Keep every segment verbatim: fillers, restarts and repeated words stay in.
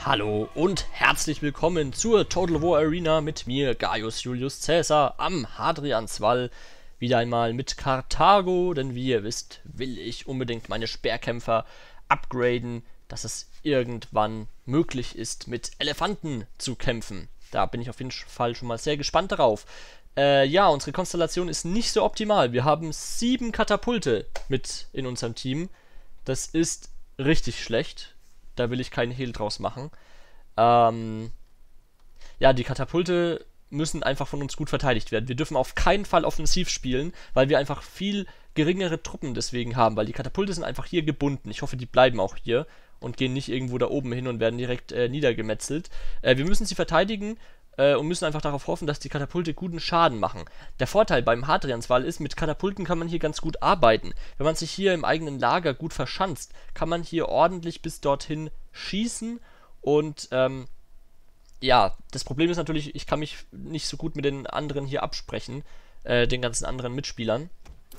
Hallo und herzlich willkommen zur Total War Arena mit mir, Gaius Julius Caesar, am Hadrianswall. Wieder einmal mit Karthago, denn wie ihr wisst, will ich unbedingt meine Speerkämpfer upgraden, dass es irgendwann möglich ist, mit Elefanten zu kämpfen. Da bin ich auf jeden Fall schon mal sehr gespannt darauf. Äh, ja, unsere Konstellation ist nicht so optimal. Wir haben sieben Katapulte mit in unserem Team. Das ist richtig schlecht. Da will ich keinen Hehl draus machen. Ähm, ja, die Katapulte müssen einfach von uns gut verteidigt werden. Wir dürfen auf keinen Fall offensiv spielen, weil wir einfach viel geringere Truppen deswegen haben, weil die Katapulte sind einfach hier gebunden. Ich hoffe, die bleiben auch hier und gehen nicht irgendwo da oben hin und werden direkt äh, niedergemetzelt. Äh, wir müssen sie verteidigen äh, und müssen einfach darauf hoffen, dass die Katapulte guten Schaden machen. Der Vorteil beim Hadrianswall ist, mit Katapulten kann man hier ganz gut arbeiten. Wenn man sich hier im eigenen Lager gut verschanzt, kann man hier ordentlich bis dorthin schießen und ähm, ja, das Problem ist natürlich, ich kann mich nicht so gut mit den anderen hier absprechen, äh, den ganzen anderen Mitspielern.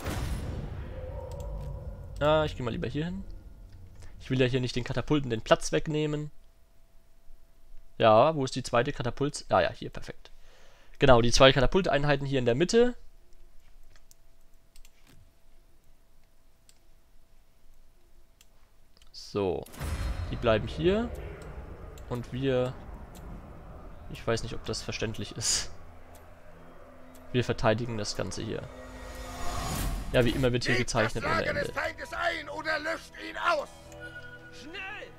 Ah, ich gehe mal lieber hier hin. Ich will ja hier nicht den Katapulten den Platz wegnehmen. Ja, wo ist die zweite Katapult? Ah ja, hier, perfekt. Genau, die zwei Katapulteinheiten hier in der Mitte. So, die bleiben hier. Und wir... Ich weiß nicht, ob das verständlich ist. Wir verteidigen das Ganze hier. Ja, wie immer wird hier gezeichnet ohne Ende. Des Feindes ein oder löscht ihn aus. Schnell!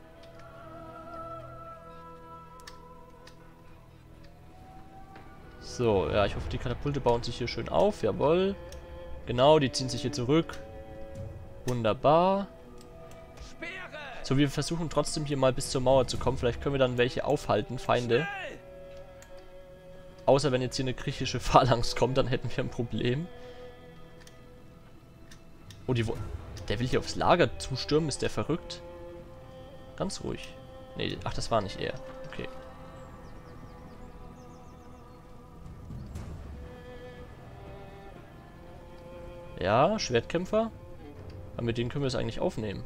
So, ja, ich hoffe, die Katapulte bauen sich hier schön auf. Jawohl. Genau, die ziehen sich hier zurück. Wunderbar. So, wir versuchen trotzdem hier mal bis zur Mauer zu kommen. Vielleicht können wir dann welche aufhalten, Feinde. Außer wenn jetzt hier eine griechische Phalanx kommt, dann hätten wir ein Problem. Oh, die wo der will hier aufs Lager zustürmen. Ist der verrückt? Ganz ruhig. Nee, ach, das war nicht er. Okay. Ja, Schwertkämpfer. Aber mit denen können wir es eigentlich aufnehmen.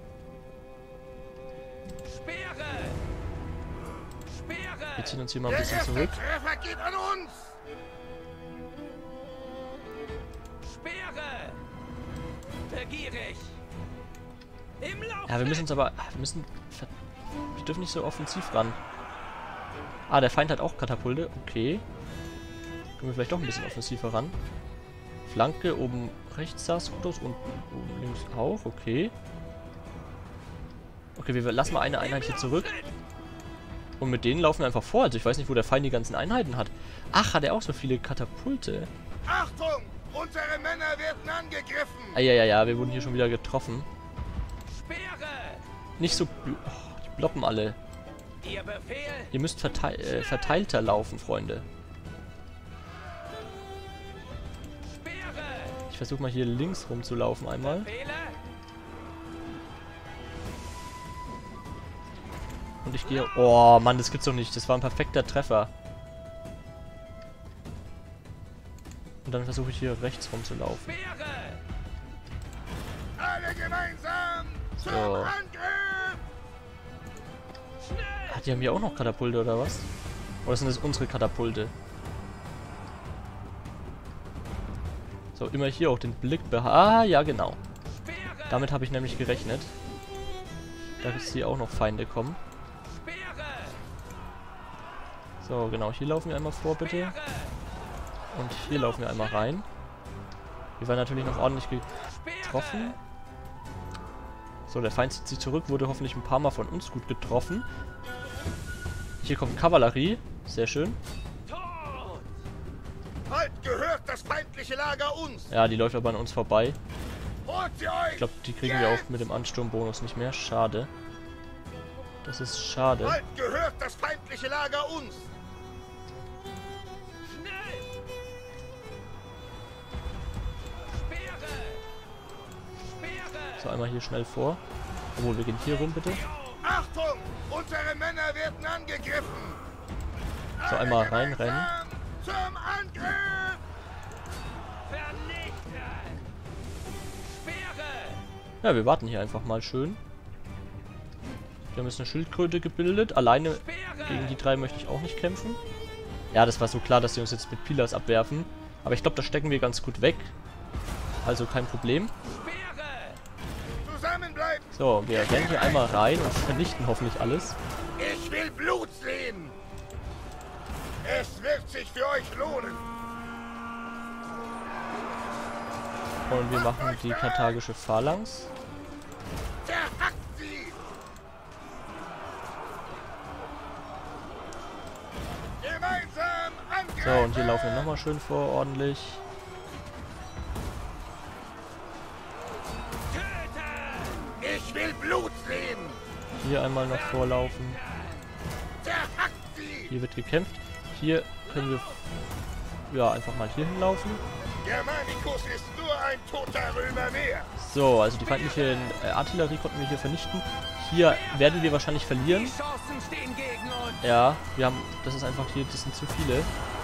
Wir ziehen uns hier mal ein bisschen zurück. Der Treffer geht an uns. Speere! Begierig! Im Lauf! Ja, wir müssen uns aber... Wir müssen... Wir dürfen nicht so offensiv ran. Ah, der Feind hat auch Katapulte. Okay. Können wir vielleicht doch ein bisschen offensiver ran. Flanke, oben rechts sah es gut aus, unten oben links auch. Okay. Okay, wir lassen mal eine Einheit hier zurück. Und mit denen laufen wir einfach vor. Also ich weiß nicht, wo der Feind die ganzen Einheiten hat. Ach, hat er auch so viele Katapulte? Achtung! Unsere Männer werden angegriffen. Ah, ja, ja, ja, wir wurden hier schon wieder getroffen. Speere! Nicht so... Oh, die bloppen alle. Ihr Befehl! Ihr müsst verteil äh, verteilter laufen, Freunde. Speere! Ich versuche mal hier links rumzulaufen einmal. Befehle! Und ich gehe... Oh, Mann, das gibt's doch nicht. Das war ein perfekter Treffer. Und dann versuche ich hier rechts rumzulaufen. Speere! Alle gemeinsam zum So. Angriff. Schnell! Ah, die haben hier auch noch Katapulte, oder was? Oder sind das unsere Katapulte? So, immer hier auch den Blick behalten. Ah, ja, genau. Speere! Damit habe ich nämlich gerechnet. Dass hier auch noch Feinde kommen. Speere! So, genau. Hier laufen wir einmal vor, bitte. Und hier laufen wir einmal rein. Wir waren natürlich noch ordentlich getroffen. So, der Feind zieht sich zurück. Wurde hoffentlich ein paar Mal von uns gut getroffen. Hier kommt Kavallerie. Sehr schön. Halt, gehört das feindliche Lager uns. Ja, die läuft aber an uns vorbei. Holt sie euch. Ich glaube, die kriegen wir auch mit dem Ansturmbonus nicht mehr. Schade. Das ist schade. Halt, gehört das feindliche Lager uns. Schnell! Speere! Speere! So, einmal hier schnell vor. Obwohl, wir gehen hier rum, bitte. Achtung! Unsere Männer werden angegriffen. So, Alle einmal reinrennen. gemeinsam zum Angriff. Vernichten! Speere! Ja, wir warten hier einfach mal schön. Wir haben jetzt eine Schildkröte gebildet. Alleine gegen die drei möchte ich auch nicht kämpfen. Ja, das war so klar, dass sie uns jetzt mit Pillars abwerfen. Aber ich glaube, das stecken wir ganz gut weg. Also kein Problem. So, wir rennen hier einmal rein und vernichten hoffentlich alles. Ich will Blut sehen. Es wird sich für euch lohnen. Und wir machen die karthagische Phalanx. Zerhackt sie. Gemeinsam angreifen. So, und hier laufen wir nochmal schön vor, ordentlich. Ich will Blut sehen. Hier einmal noch vorlaufen. Zerhackt sie. Hier wird gekämpft. Hier können wir ja einfach mal hier hinlaufen. Germanicus ist nur ein toter Römer mehr. So, also die feindliche äh, Artillerie konnten wir hier vernichten. Hier werden wir wahrscheinlich verlieren. Die Chancen stehen gegen uns. Ja, wir haben, das ist einfach hier, das sind zu viele.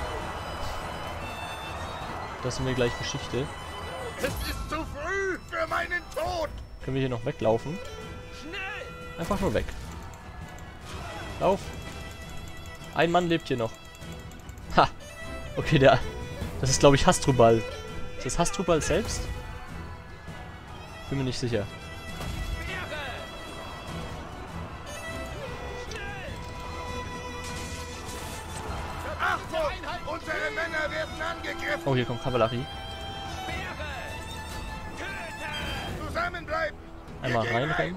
Das sind wir gleich Geschichte. Es ist zu früh für meinen Tod. Können wir hier noch weglaufen? Schnell. Einfach nur weg. Lauf. Ein Mann lebt hier noch. Ha. Okay, der... Das ist, glaube ich, Hasdrubal. Ist das Hasdrubal selbst? Bin mir nicht sicher. Achtung! Unsere Männer werden angegriffen. Oh, hier kommt Kavallerie. Zusammenbleiben. Einmal reinrennen.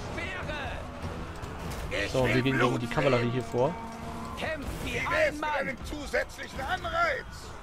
Ich So, will wir gehen gegen Blut die Kavallerie hier vor. Kämpft wie Wie wär's ein mit Mann. einem zusätzlichen Anreiz?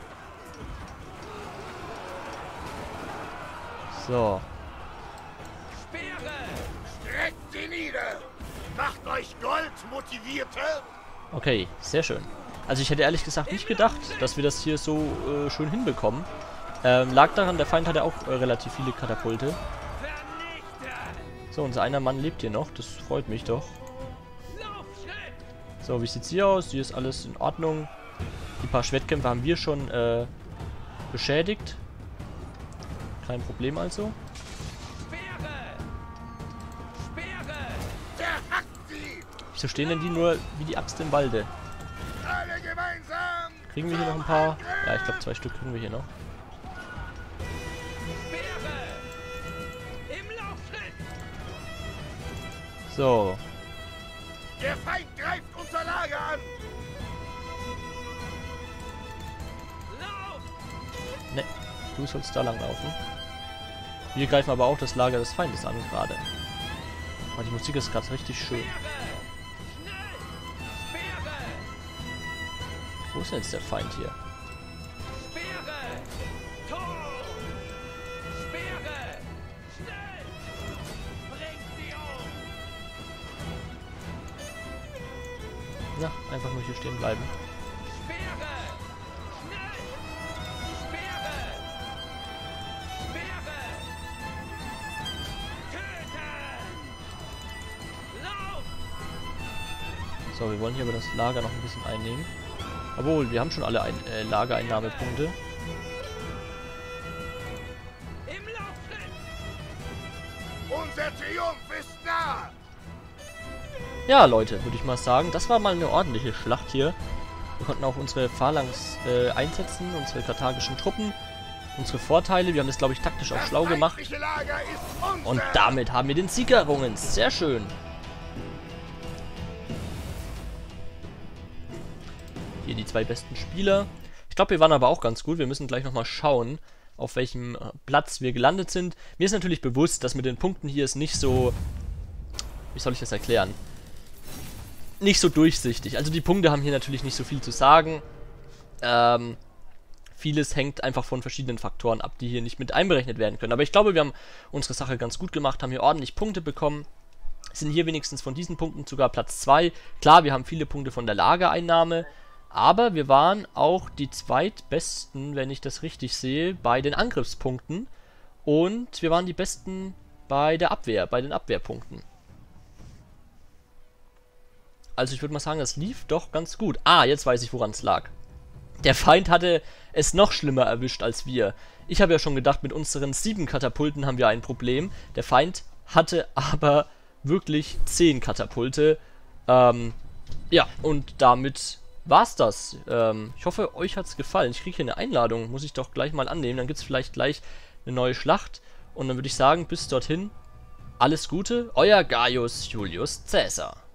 So. Speere. Streckt sie nieder. Macht euch Gold, Motivierte. Okay, sehr schön. Also ich hätte ehrlich gesagt nicht gedacht, dass wir das hier so äh, schön hinbekommen. Ähm, lag daran, der Feind hatte auch äh, relativ viele Katapulte. Vernichte. So, unser einer Mann lebt hier noch. Das freut mich doch. Laufschritt. So, wie sieht's hier aus? Hier ist alles in Ordnung. Die paar Schwertkämpfe haben wir schon äh, beschädigt. Kein Problem also. Speere. Speere. Zerhackt sie. Wieso stehen denn die nur wie die Axt im Walde? Alle gemeinsam. Kriegen wir hier noch ein paar? Ja, ich glaube zwei Stück kriegen wir hier noch. Speere. Im Laufschritt. So. Der Feind greift unser Lager an. Lauf. Ne, du sollst da lang laufen. Wir greifen aber auch das Lager des Feindes an gerade. Oh, die Musik ist gerade richtig schön. Schnell. Speere. Wo ist denn jetzt der Feind hier? Speere. Tor. Speere. Schnell. Bringt sie um. Na, einfach nur hier stehen bleiben. Speere. Schnell. Speere. Speere. Töten. Lauf. So, wir wollen hier aber das Lager noch ein bisschen einnehmen. Obwohl, wir haben schon alle ein äh, Lagereinnahmepunkte. Im Laufschritt. Unser Triumph ist nah. Ja, Leute, würde ich mal sagen, das war mal eine ordentliche Schlacht hier. Wir konnten auch unsere Phalanx äh, einsetzen, unsere karthagischen Truppen, unsere Vorteile. Wir haben das, glaube ich, taktisch auch Das schlau gemacht. feindliche Lager ist unser. Und damit haben wir den Sieg errungen. Sehr schön. Hier die zwei besten Spieler. Ich glaube, wir waren aber auch ganz gut. Wir müssen gleich nochmal schauen, auf welchem äh, Platz wir gelandet sind. Mir ist natürlich bewusst, dass mit den Punkten hier ist nicht so... Wie soll ich das erklären? Nicht so durchsichtig. Also die Punkte haben hier natürlich nicht so viel zu sagen. Ähm... Vieles hängt einfach von verschiedenen Faktoren ab, die hier nicht mit einberechnet werden können. Aber ich glaube, wir haben unsere Sache ganz gut gemacht, haben hier ordentlich Punkte bekommen. Sind hier wenigstens von diesen Punkten sogar Platz zwei. Klar, wir haben viele Punkte von der Lagereinnahme, aber wir waren auch die zweitbesten, wenn ich das richtig sehe, bei den Angriffspunkten. Und wir waren die besten bei der Abwehr, bei den Abwehrpunkten. Also ich würde mal sagen, das lief doch ganz gut. Ah, jetzt weiß ich, woran es lag. Der Feind hatte es noch schlimmer erwischt als wir. Ich habe ja schon gedacht, mit unseren sieben Katapulten haben wir ein Problem. Der Feind hatte aber wirklich zehn Katapulte. Ähm, ja, und damit war's das. Ähm, ich hoffe, euch hat's gefallen. Ich kriege hier eine Einladung, muss ich doch gleich mal annehmen. Dann gibt's vielleicht gleich eine neue Schlacht. Und dann würde ich sagen, bis dorthin, alles Gute, euer Gaius Julius Caesar.